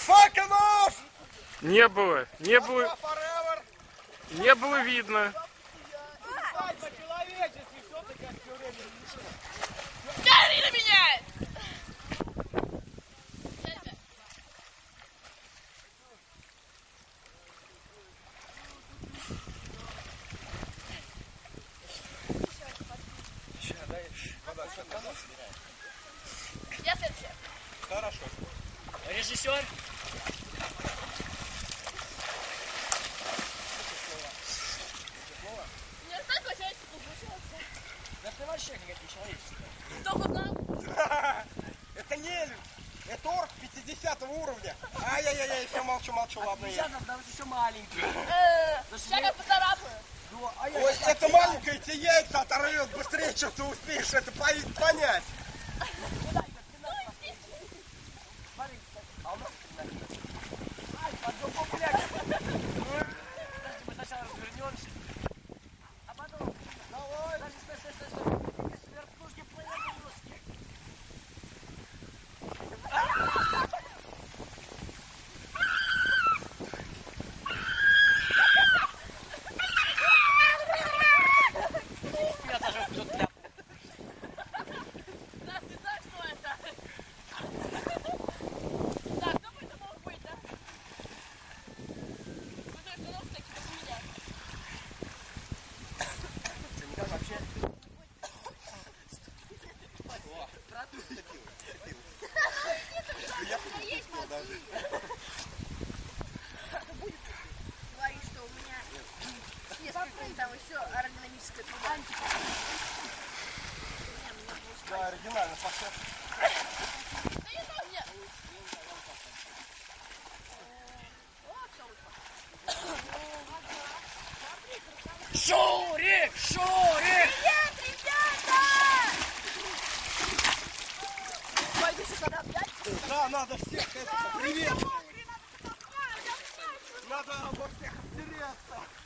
fucking off! Не было видно. Гори на меня! Я следующая. Хорошо. Режиссер. Не так по-человечески получился. Да ты вообще как нечеловечество. Только там. Это не эльф. Это орк 50 уровня. Ай-яй-яй, все молчу, ладно. Сейчас нам еще маленький. Сейчас я поцарапаю. Ой, это маленькая тебе яйца оторвет быстрее, чем ты успеешь это понять. Мы сначала развернемся. А потом. Стой. Вертушки повернутся. Я даже тут ляп. Да, ты знаешь, что это? Да, кто бы это мог быть, да? Смотри, кто ног такие, как у меня. Никак вообще. Говори, что у меня несколько там еще аэродинамическая труба. Да, оригинально, пошел. Да не знаю, нет. Шурик! Привет, ребята! Пойду сейчас надо обнять. Да, надо всех это поприветствовать. Надо обо всех обтереться.